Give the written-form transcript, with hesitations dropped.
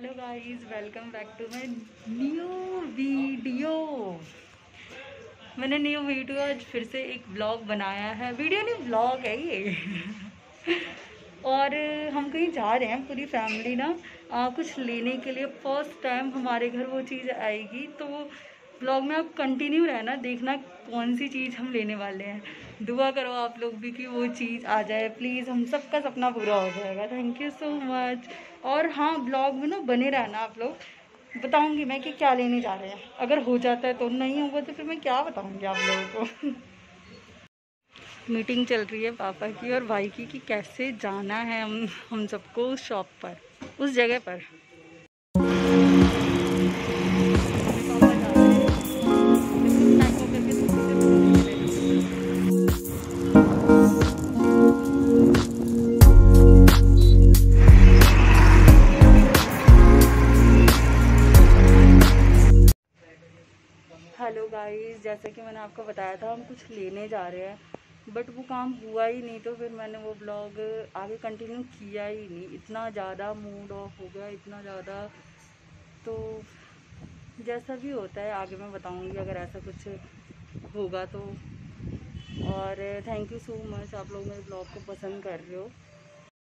Hello guys, welcome back to my new video. मैंने new video आज फिर से एक व्लॉग बनाया है। वीडियो नहीं, व्लॉग है ये। और हम कहीं जा रहे हैं पूरी फैमिली ना, कुछ लेने के लिए। फर्स्ट टाइम हमारे घर वो चीज़ आएगी, तो व्लॉग में आप कंटिन्यू रहना, देखना कौन सी चीज़ हम लेने वाले हैं। दुआ करो आप लोग भी कि वो चीज़ आ जाए प्लीज़, हम सबका सपना पूरा हो जाएगा। Thank you so much. और हाँ, ब्लॉग में ना बने रहना आप लोग, बताऊंगी मैं कि क्या लेने जा रहे हैं। अगर हो जाता है तो, नहीं होगा तो फिर मैं क्या बताऊंगी आप लोगों को। मीटिंग चल रही है पापा की और भाई की कि कैसे जाना है हम सबको उस शॉप पर, उस जगह पर। पापा जा रहे हैं, बिल्कुल पैक होकर के स्कूटी से फोन ले लेना। हेलो गाइस, जैसे कि मैंने आपको बताया था हम कुछ लेने जा रहे हैं, बट वो काम हुआ ही नहीं, तो फिर मैंने वो ब्लॉग आगे कंटिन्यू किया ही नहीं। इतना ज़्यादा मूड ऑफ हो गया, इतना ज़्यादा। तो जैसा भी होता है आगे मैं बताऊंगी अगर ऐसा कुछ होगा तो। और थैंक यू सो मच, आप लोग मेरे ब्लॉग को पसंद कर रहे हो।